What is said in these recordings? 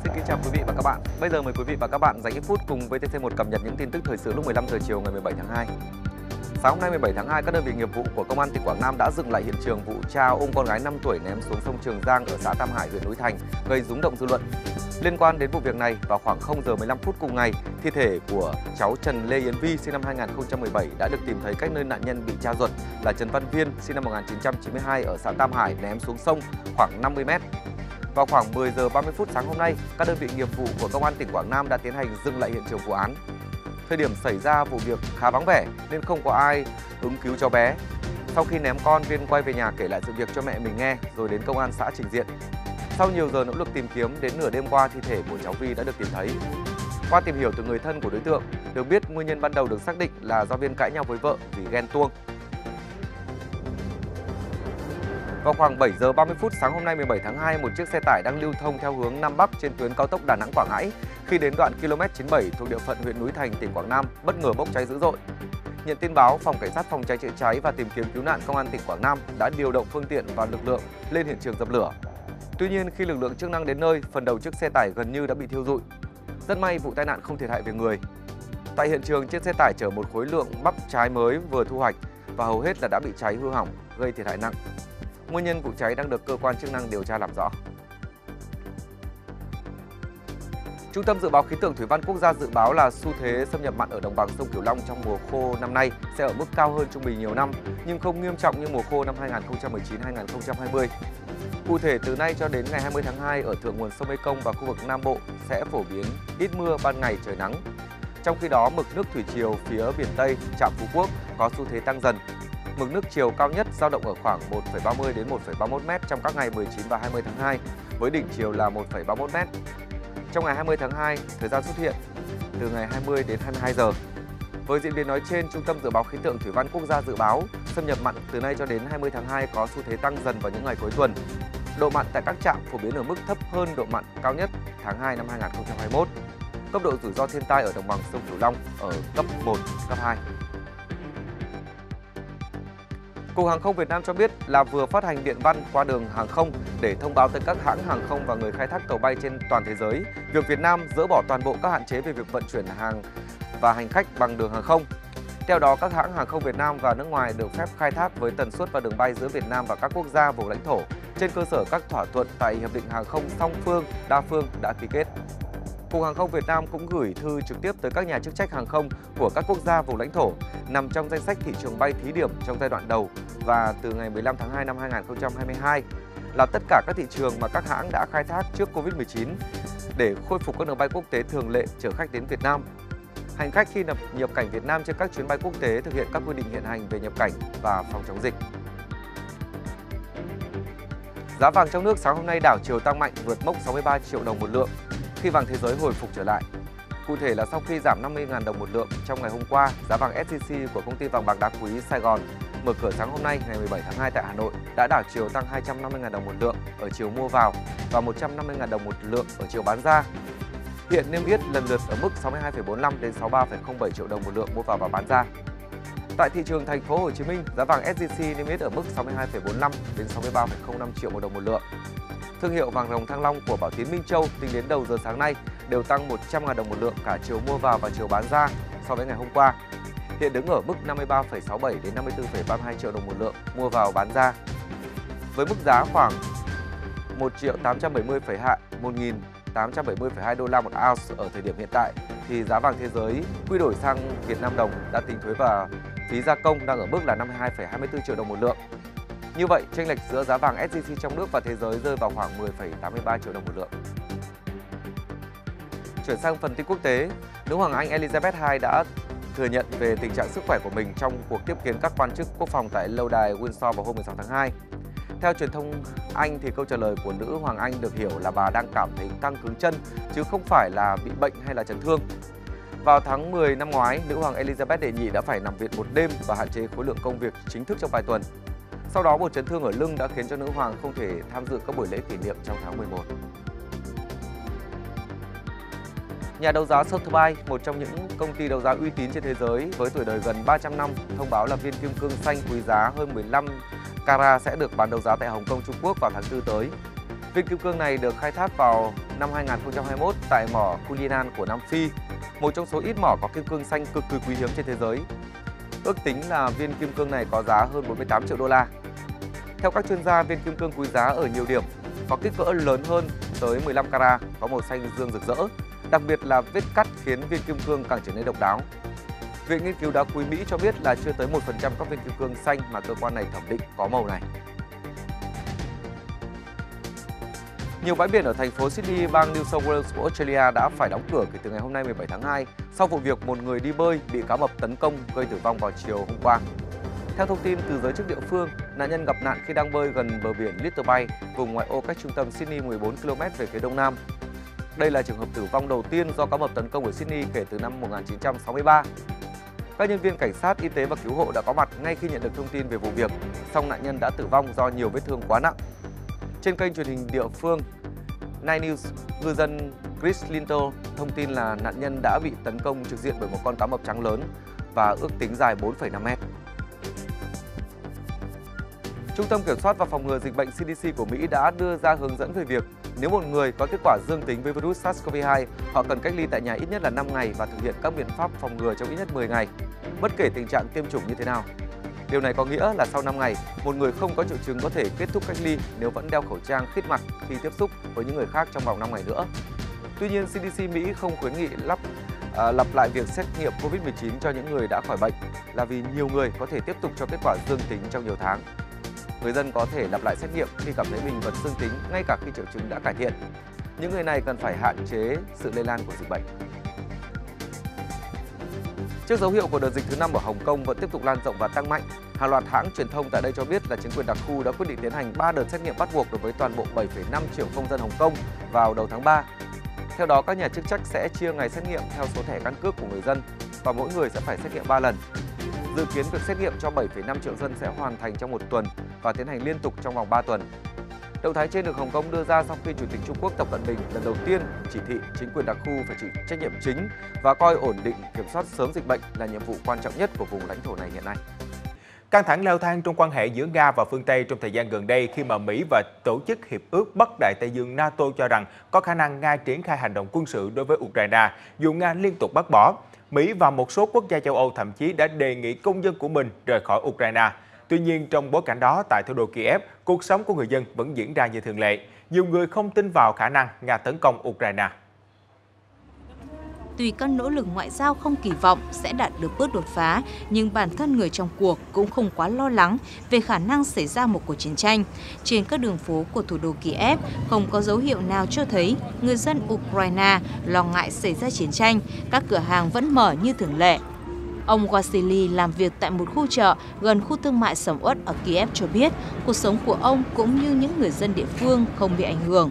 xin kính chào quý vị và các bạn. Bây giờ mời quý vị và các bạn dành ít phút cùng VTC1 cập nhật những tin tức thời sự lúc 15 giờ chiều ngày 17 tháng 2. Sáng hôm nay 17 tháng 2, các đơn vị nghiệp vụ của Công an tỉnh Quảng Nam đã dựng lại hiện trường vụ cha ôm con gái 5 tuổi ném xuống sông Trường Giang ở xã Tam Hải, huyện Núi Thành, gây rúng động dư luận. Liên quan đến vụ việc này, vào khoảng 0 giờ 15 phút cùng ngày, thi thể của cháu Trần Lê Yến Vi sinh năm 2017 đã được tìm thấy cách nơi nạn nhân bị cha ruột là Trần Văn Viên sinh năm 1992 ở xã Tam Hải ném xuống sông khoảng 50 m. Vào khoảng 10 giờ 30 phút sáng hôm nay, các đơn vị nghiệp vụ của Công an tỉnh Quảng Nam đã tiến hành dừng lại hiện trường vụ án. Thời điểm xảy ra vụ việc khá vắng vẻ nên không có ai ứng cứu cháu bé. Sau khi ném con, Viên quay về nhà kể lại sự việc cho mẹ mình nghe rồi đến công an xã trình diện. Sau nhiều giờ nỗ lực tìm kiếm, đến nửa đêm qua thi thể của cháu Vi đã được tìm thấy. Qua tìm hiểu từ người thân của đối tượng, được biết nguyên nhân ban đầu được xác định là do Viên cãi nhau với vợ vì ghen tuông. Vào khoảng 7 giờ 30 phút sáng hôm nay 17 tháng 2, một chiếc xe tải đang lưu thông theo hướng Nam Bắc trên tuyến cao tốc Đà Nẵng - Quảng Ngãi, khi đến đoạn km 97 thuộc địa phận huyện Núi Thành, tỉnh Quảng Nam, bất ngờ bốc cháy dữ dội. Nhận tin báo, Phòng Cảnh sát Phòng cháy chữa cháy và tìm kiếm cứu nạn Công an tỉnh Quảng Nam đã điều động phương tiện và lực lượng lên hiện trường dập lửa. Tuy nhiên, khi lực lượng chức năng đến nơi, phần đầu chiếc xe tải gần như đã bị thiêu rụi. Rất may vụ tai nạn không thiệt hại về người. Tại hiện trường, chiếc xe tải chở một khối lượng bắp trái mới vừa thu hoạch và hầu hết là đã bị cháy hư hỏng, gây thiệt hại nặng. Nguyên nhân vụ cháy đang được cơ quan chức năng điều tra làm rõ. Trung tâm Dự báo Khí tượng Thủy văn Quốc gia dự báo là xu thế xâm nhập mặn ở đồng bằng sông Cửu Long trong mùa khô năm nay sẽ ở mức cao hơn trung bình nhiều năm, nhưng không nghiêm trọng như mùa khô năm 2019-2020. Cụ thể, từ nay cho đến ngày 20 tháng 2, ở thượng nguồn sông Mekong và khu vực Nam Bộ sẽ phổ biến ít mưa, ban ngày trời nắng. Trong khi đó, mực nước thủy triều phía biển Tây, trạm Phú Quốc có xu thế tăng dần. Mực nước chiều cao nhất dao động ở khoảng 1,30 đến 1,31 m trong các ngày 19 và 20 tháng 2, với đỉnh chiều là 1,31 m. Trong ngày 20 tháng 2, thời gian xuất hiện từ ngày 20 đến 22 giờ. Với diễn biến nói trên, Trung tâm Dự báo Khí tượng Thủy văn Quốc gia dự báo xâm nhập mặn từ nay cho đến 20 tháng 2 có xu thế tăng dần vào những ngày cuối tuần. Độ mặn tại các trạm phổ biến ở mức thấp hơn độ mặn cao nhất tháng 2 năm 2021. Cấp độ rủi ro thiên tai ở đồng bằng sông Cửu Long ở cấp 1, cấp 2. Cục Hàng không Việt Nam cho biết là vừa phát hành điện văn qua đường hàng không để thông báo tới các hãng hàng không và người khai thác tàu bay trên toàn thế giới việc Việt Nam dỡ bỏ toàn bộ các hạn chế về việc vận chuyển hàng và hành khách bằng đường hàng không. Theo đó, các hãng hàng không Việt Nam và nước ngoài được phép khai thác với tần suất và đường bay giữa Việt Nam và các quốc gia vùng lãnh thổ trên cơ sở các thỏa thuận tại Hiệp định Hàng không song phương, đa phương đã ký kết. Cục Hàng không Việt Nam cũng gửi thư trực tiếp tới các nhà chức trách hàng không của các quốc gia vùng lãnh thổ nằm trong danh sách thị trường bay thí điểm trong giai đoạn đầu và từ ngày 15 tháng 2 năm 2022 là tất cả các thị trường mà các hãng đã khai thác trước Covid-19 để khôi phục các đường bay quốc tế thường lệ chở khách đến Việt Nam. Hành khách khi nhập cảnh Việt Nam trên các chuyến bay quốc tế thực hiện các quy định hiện hành về nhập cảnh và phòng chống dịch. Giá vàng trong nước sáng hôm nay đảo chiều tăng mạnh vượt mốc 63 triệu đồng một lượng khi vàng thế giới hồi phục trở lại. Cụ thể là sau khi giảm 50.000 đồng một lượng trong ngày hôm qua, giá vàng SJC của công ty vàng bạc đá quý Sài Gòn mở cửa sáng hôm nay ngày 17 tháng 2 tại Hà Nội đã đảo chiều tăng 250.000 đồng một lượng ở chiều mua vào và 150.000 đồng một lượng ở chiều bán ra. Hiện niêm yết lần lượt ở mức 62,45 đến 63,07 triệu đồng một lượng mua vào và bán ra. Tại thị trường thành phố Hồ Chí Minh, giá vàng SJC niêm yết ở mức 62,45 đến 63,05 triệu một đồng một lượng. Thương hiệu vàng rồng Thăng Long của Bảo Tín Minh Châu tính đến đầu giờ sáng nay đều tăng 100.000 đồng một lượng cả chiều mua vào và chiều bán ra so với ngày hôm qua. Hiện đứng ở mức 53,67 đến 54,32 triệu đồng một lượng mua vào bán ra. Với mức giá khoảng 1.870,2 đô la một ounce ở thời điểm hiện tại thì giá vàng thế giới quy đổi sang Việt Nam đồng đã tính thuế và phí gia công đang ở mức là 52,24 triệu đồng một lượng. Như vậy, chênh lệch giữa giá vàng SJC trong nước và thế giới rơi vào khoảng 10,83 triệu đồng một lượng. Chuyển sang phần tin quốc tế, nữ hoàng Anh Elizabeth II đã thừa nhận về tình trạng sức khỏe của mình trong cuộc tiếp kiến các quan chức quốc phòng tại lâu đài Windsor vào hôm 16 tháng 2. Theo truyền thông Anh thì câu trả lời của nữ hoàng Anh được hiểu là bà đang cảm thấy căng cứng chân chứ không phải là bị bệnh hay là chấn thương. Vào tháng 10 năm ngoái, nữ hoàng Elizabeth đệ nhị đã phải nằm viện một đêm và hạn chế khối lượng công việc chính thức trong vài tuần. Sau đó, một chấn thương ở lưng đã khiến cho nữ hoàng không thể tham dự các buổi lễ kỷ niệm trong tháng 11. Nhà đấu giá Sotheby, một trong những công ty đấu giá uy tín trên thế giới với tuổi đời gần 300 năm, thông báo là viên kim cương xanh quý giá hơn 15 carat sẽ được bán đấu giá tại Hồng Kông, Trung Quốc vào tháng 4 tới. Viên kim cương này được khai thác vào năm 2021 tại mỏ Cullinan của Nam Phi, một trong số ít mỏ có kim cương xanh cực kỳ quý hiếm trên thế giới. Ước tính là viên kim cương này có giá hơn 48 triệu đô la. Theo các chuyên gia, viên kim cương quý giá ở nhiều điểm, có kích cỡ lớn hơn tới 15 carat, có màu xanh dương rực rỡ. Đặc biệt là vết cắt khiến viên kim cương càng trở nên độc đáo. Viện nghiên cứu đá quý Mỹ cho biết là chưa tới 1% các viên kim cương xanh mà cơ quan này thẩm định có màu này. Nhiều bãi biển ở thành phố Sydney, bang New South Wales của Australia đã phải đóng cửa kể từ ngày hôm nay 17 tháng 2 sau vụ việc một người đi bơi bị cá mập tấn công gây tử vong vào chiều hôm qua. Theo thông tin từ giới chức địa phương, nạn nhân gặp nạn khi đang bơi gần bờ biển Little Bay, vùng ngoại ô cách trung tâm Sydney 14 km về phía đông nam. Đây là trường hợp tử vong đầu tiên do cá mập tấn công ở Sydney kể từ năm 1963. Các nhân viên cảnh sát, y tế và cứu hộ đã có mặt ngay khi nhận được thông tin về vụ việc, song nạn nhân đã tử vong do nhiều vết thương quá nặng. Trên kênh truyền hình địa phương Nine News, ngư dân Chris Linton thông tin là nạn nhân đã bị tấn công trực diện bởi một con cá mập trắng lớn và ước tính dài 4,5 mét. Trung tâm Kiểm soát và Phòng ngừa Dịch bệnh CDC của Mỹ đã đưa ra hướng dẫn về việc nếu một người có kết quả dương tính với virus SARS-CoV-2, họ cần cách ly tại nhà ít nhất là 5 ngày và thực hiện các biện pháp phòng ngừa trong ít nhất 10 ngày, bất kể tình trạng tiêm chủng như thế nào. Điều này có nghĩa là sau 5 ngày, một người không có triệu chứng có thể kết thúc cách ly nếu vẫn đeo khẩu trang khít mặt khi tiếp xúc với những người khác trong vòng 5 ngày nữa. Tuy nhiên, CDC Mỹ không khuyến nghị lặp lại việc xét nghiệm COVID-19 cho những người đã khỏi bệnh là vì nhiều người có thể tiếp tục cho kết quả dương tính trong nhiều tháng. Người dân có thể lặp lại xét nghiệm khi cảm thấy mình vẫn dương tính ngay cả khi triệu chứng đã cải thiện. Những người này cần phải hạn chế sự lây lan của dịch bệnh. Trước dấu hiệu của đợt dịch thứ 5 ở Hồng Kông vẫn tiếp tục lan rộng và tăng mạnh, hàng loạt hãng truyền thông tại đây cho biết là chính quyền đặc khu đã quyết định tiến hành 3 đợt xét nghiệm bắt buộc đối với toàn bộ 7,5 triệu công dân Hồng Kông vào đầu tháng 3. Theo đó, các nhà chức trách sẽ chia ngày xét nghiệm theo số thẻ căn cước của người dân và mỗi người sẽ phải xét nghiệm 3 lần. Dự kiến việc xét nghiệm cho 7,5 triệu dân sẽ hoàn thành trong một tuần và tiến hành liên tục trong vòng 3 tuần. Động thái trên được Hồng Kông đưa ra sau khi Chủ tịch Trung Quốc Tập Cận Bình lần đầu tiên chỉ thị chính quyền đặc khu phải chịu trách nhiệm chính và coi ổn định kiểm soát sớm dịch bệnh là nhiệm vụ quan trọng nhất của vùng lãnh thổ này hiện nay. Căng thẳng leo thang trong quan hệ giữa Nga và phương Tây trong thời gian gần đây khi mà Mỹ và Tổ chức Hiệp ước Bắc Đại Tây Dương NATO cho rằng có khả năng Nga triển khai hành động quân sự đối với Ukraine dù Nga liên tục bác bỏ. Mỹ và một số quốc gia châu Âu thậm chí đã đề nghị công dân của mình rời khỏi Ukraine. Tuy nhiên, trong bối cảnh đó, tại thủ đô Kiev, cuộc sống của người dân vẫn diễn ra như thường lệ. Nhiều người không tin vào khả năng Nga tấn công Ukraine. Tuy các nỗ lực ngoại giao không kỳ vọng sẽ đạt được bước đột phá, nhưng bản thân người trong cuộc cũng không quá lo lắng về khả năng xảy ra một cuộc chiến tranh. Trên các đường phố của thủ đô Kiev không có dấu hiệu nào cho thấy người dân Ukraine lo ngại xảy ra chiến tranh, các cửa hàng vẫn mở như thường lệ. Ông Vasily làm việc tại một khu chợ gần khu thương mại sầm uất ở Kiev cho biết cuộc sống của ông cũng như những người dân địa phương không bị ảnh hưởng.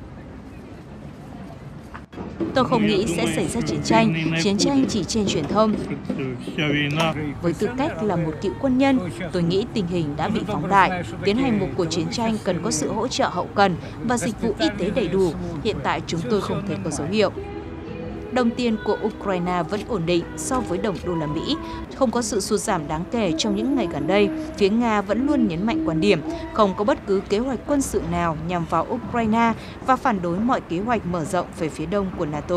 Tôi không nghĩ sẽ xảy ra chiến tranh chỉ trên truyền thông. Với tư cách là một cựu quân nhân, tôi nghĩ tình hình đã bị phóng đại. Tiến hành một cuộc chiến tranh cần có sự hỗ trợ hậu cần và dịch vụ y tế đầy đủ. Hiện tại chúng tôi không thấy có dấu hiệu. Đồng tiền của Ukraine vẫn ổn định so với đồng đô la Mỹ, không có sự sụt giảm đáng kể trong những ngày gần đây. Phía Nga vẫn luôn nhấn mạnh quan điểm không có bất cứ kế hoạch quân sự nào nhằm vào Ukraine và phản đối mọi kế hoạch mở rộng về phía đông của NATO.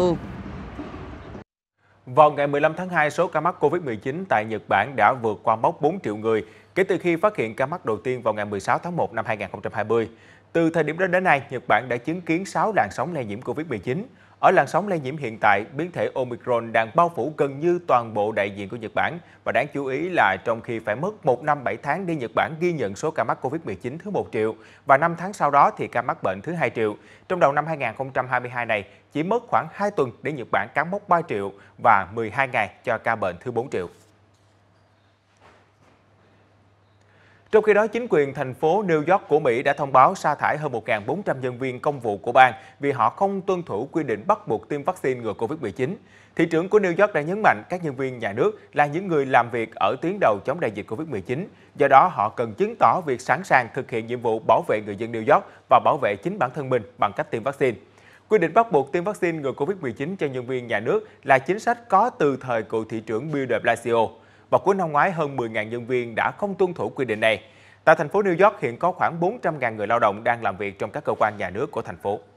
Vào ngày 15 tháng 2, số ca mắc COVID-19 tại Nhật Bản đã vượt qua mốc 4 triệu người kể từ khi phát hiện ca mắc đầu tiên vào ngày 16 tháng 1 năm 2020. Từ thời điểm đó đến nay, Nhật Bản đã chứng kiến 6 làn sóng lây nhiễm COVID-19. Ở làn sóng lây nhiễm hiện tại, biến thể Omicron đang bao phủ gần như toàn bộ đại diện của Nhật Bản. Và đáng chú ý là trong khi phải mất 1 năm 7 tháng để Nhật Bản ghi nhận số ca mắc COVID-19 thứ 1 triệu và 5 tháng sau đó thì ca mắc bệnh thứ 2 triệu. Trong đầu năm 2022 này, chỉ mất khoảng 2 tuần để Nhật Bản cán mốc 3 triệu và 12 ngày cho ca bệnh thứ 4 triệu. Trong khi đó, chính quyền thành phố New York của Mỹ đã thông báo sa thải hơn 1.400 nhân viên công vụ của bang vì họ không tuân thủ quy định bắt buộc tiêm vaccine ngừa COVID-19. Thị trưởng của New York đã nhấn mạnh các nhân viên nhà nước là những người làm việc ở tuyến đầu chống đại dịch COVID-19. Do đó, họ cần chứng tỏ việc sẵn sàng thực hiện nhiệm vụ bảo vệ người dân New York và bảo vệ chính bản thân mình bằng cách tiêm vaccine. Quy định bắt buộc tiêm vaccine ngừa COVID-19 cho nhân viên nhà nước là chính sách có từ thời cựu thị trưởng Bill de Blasio. Vào cuối năm ngoái, hơn 10.000 nhân viên đã không tuân thủ quy định này. Tại thành phố New York hiện có khoảng 400.000 người lao động đang làm việc trong các cơ quan nhà nước của thành phố.